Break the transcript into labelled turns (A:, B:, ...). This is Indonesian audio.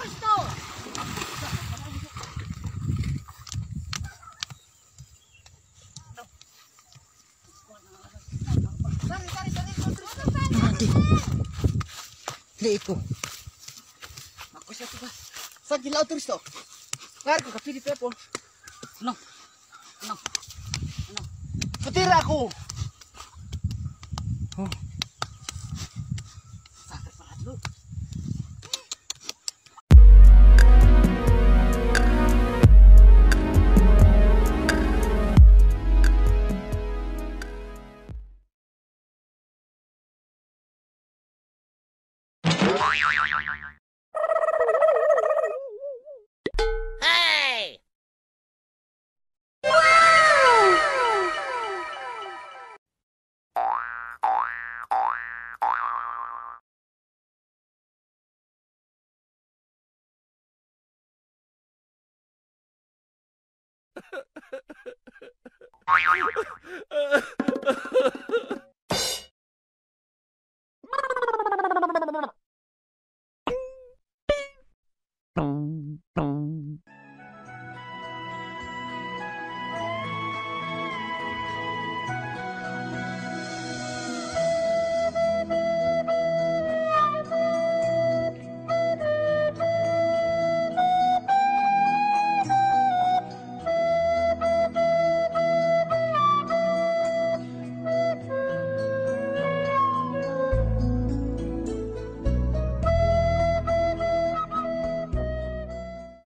A: Kristo.
B: Nanti. Hindi ko.
A: Ako siya tuba. Sa gilaw Kristo. Ngar ko kapili pepo. Ano? Ano? Ano? Patira ako.
B: Oh.
A: Sakit pa lo.